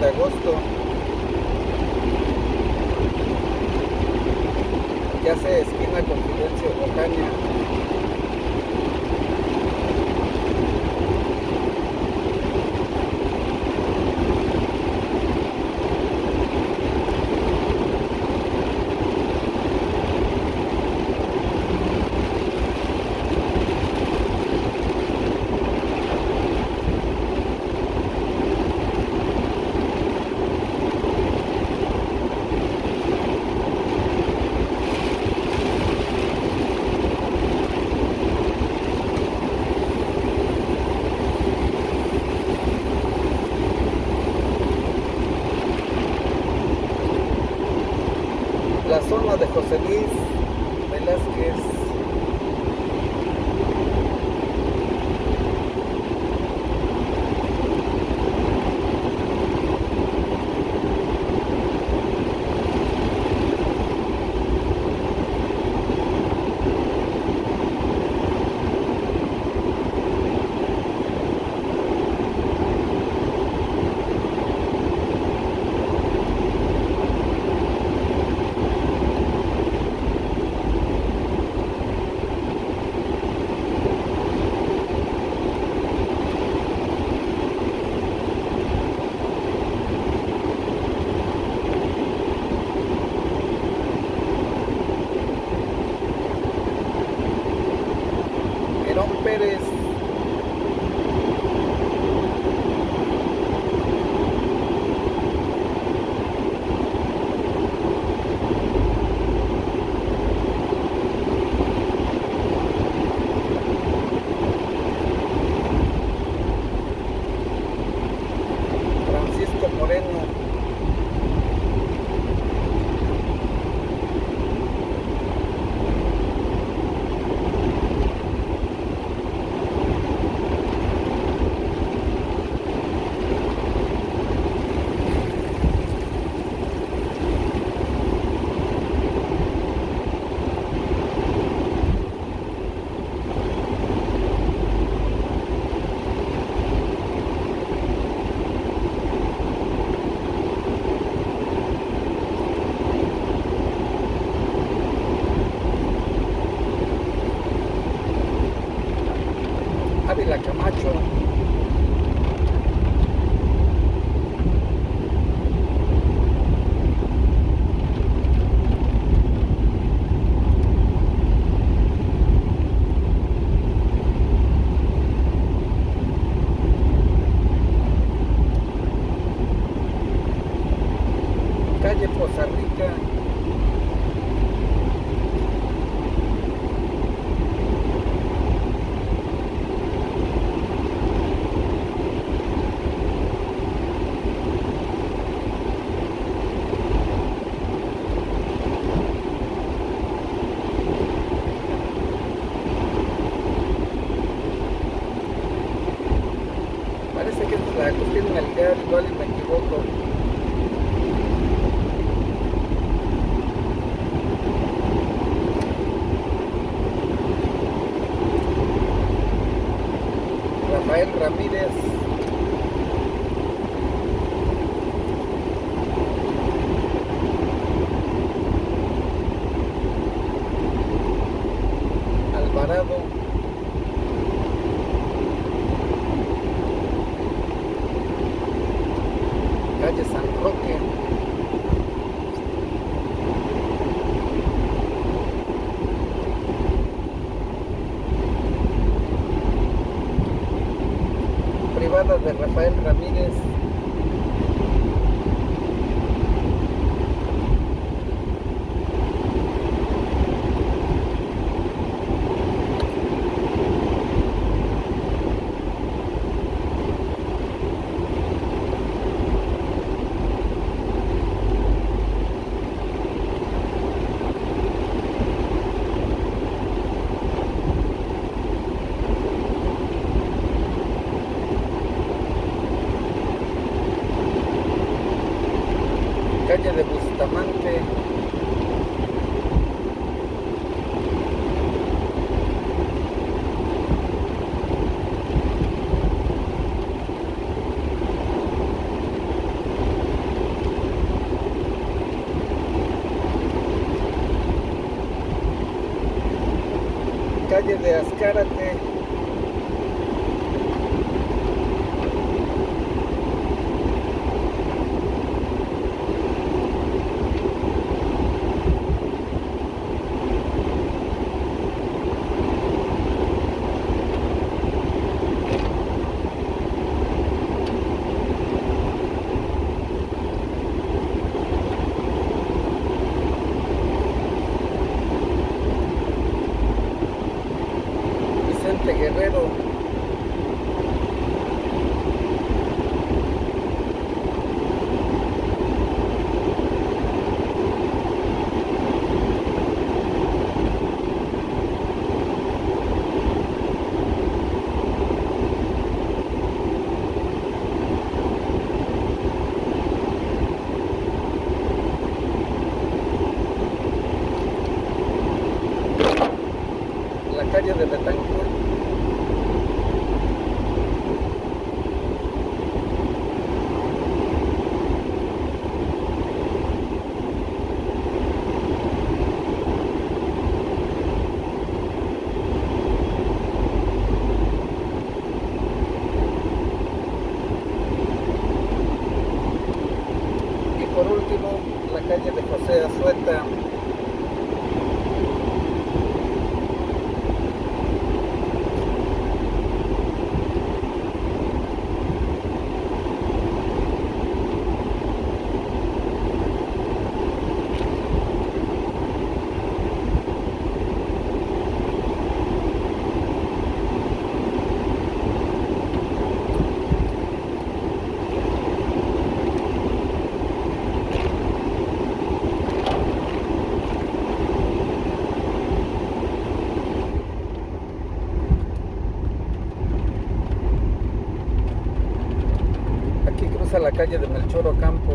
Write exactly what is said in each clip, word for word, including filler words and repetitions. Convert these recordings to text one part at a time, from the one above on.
de agosto. Ya se esquina con Fidencio Ocaña. La zona de José Luis Velázquez. Herón Pérez. Francisco Moreno. Ávila Camacho. Calle Poza Rica. Parece que esta es la Agustín Melgar, igual y me equivoco. Rafael Ramírez. Alvarado. Calle San Roque. Privada de Rafael Ramírez. calle de Azcárate. Vicente Guerrero. La calle de Betancourt. Y por último, la calle de José Azueta. Aquí cruza la calle de Melchor Ocampo.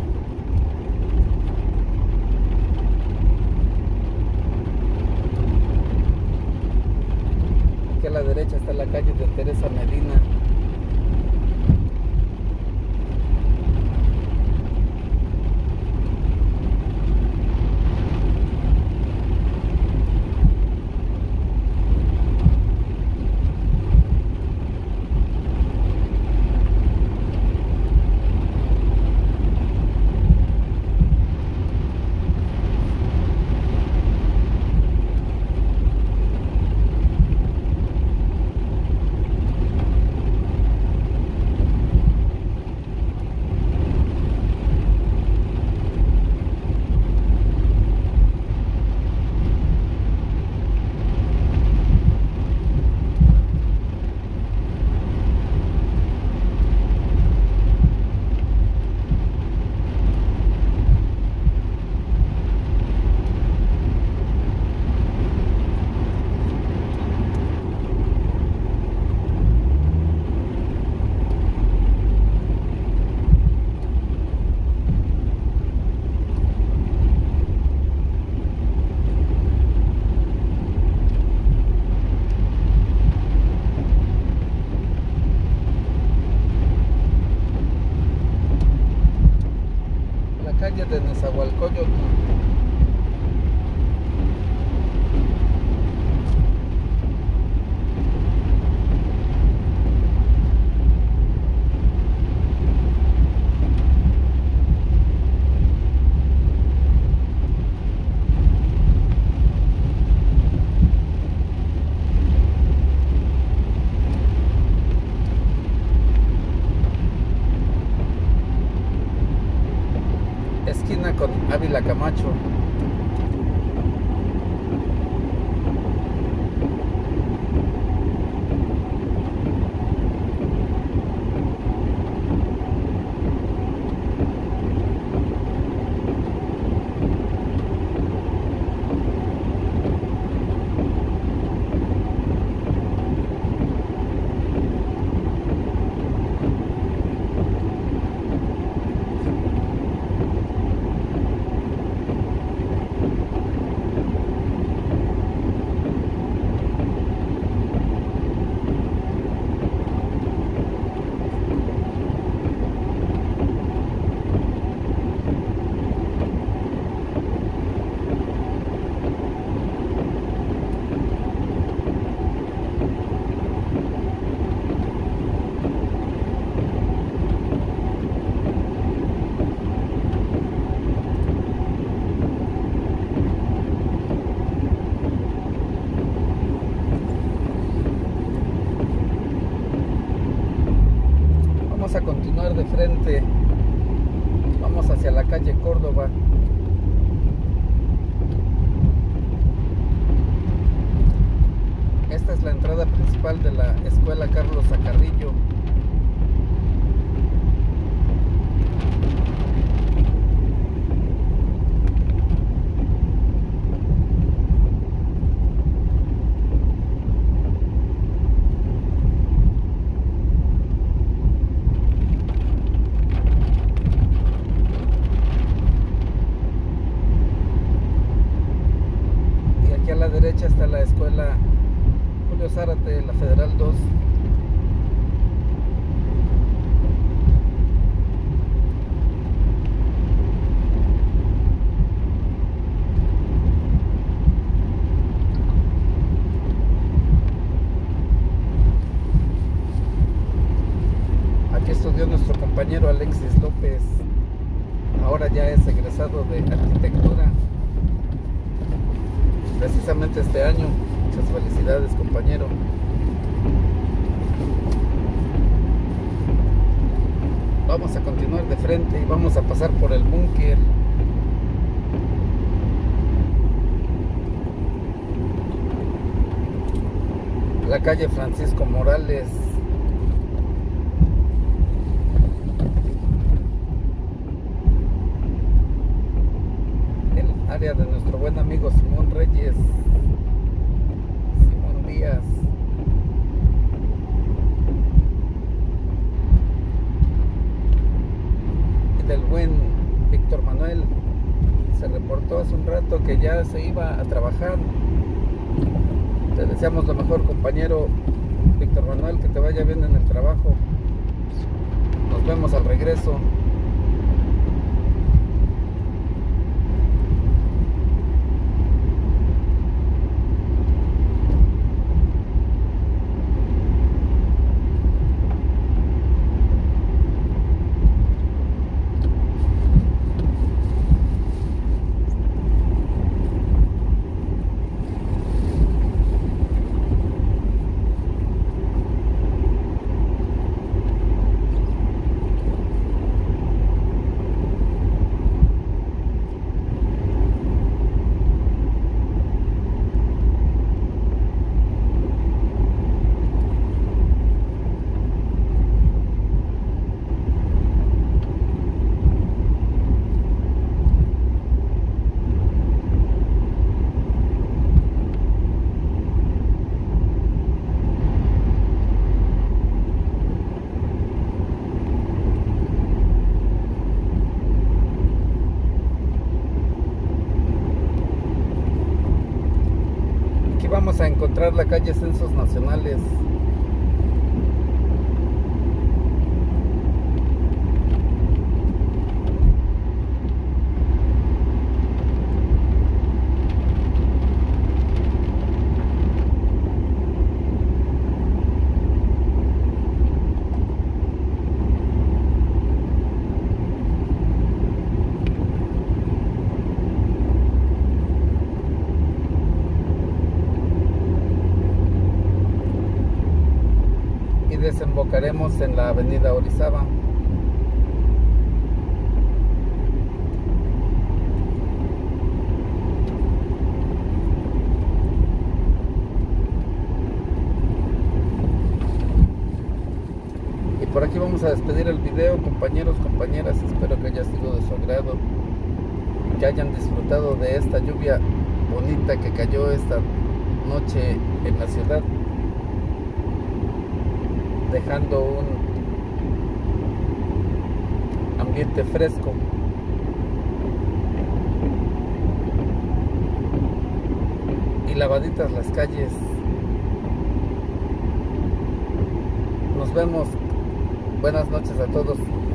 Aquí a la derecha está la calle de Teresa Medina. Calle de Nezahualcóyotl. Esquina con Ávila Camacho. vamos a continuar de frente. Vamos hacia la calle Córdoba. Esta es la entrada principal de la escuela Carlos Zacarrillo. Y aquí a la derecha está la escuela Julio Zárate, la Federal dos. Aquí estudió nuestro compañero Alexis López. Ahora ya es egresado de arquitectura, precisamente este año. Muchas felicidades, compañero. Vamos a continuar de frente y vamos a pasar por el búnker. La calle Francisco Morales. El área de nuestro buen amigo Simón Reyes. Díaz. Y del buen Víctor Manuel. Se reportó hace un rato que ya se iba a trabajar. Te deseamos lo mejor, compañero Víctor Manuel, que te vaya bien en el trabajo. Nos vemos al regreso. Vamos a encontrar la calle Censos Nacionales. Desembocaremos en la avenida Orizaba. Y por aquí vamos a despedir el video, compañeros, compañeras. Espero que haya sido de su agrado, que hayan disfrutado de esta lluvia bonita que cayó esta noche en la ciudad, dejando un ambiente fresco. Y lavaditas las calles. Nos vemos. Buenas noches a todos.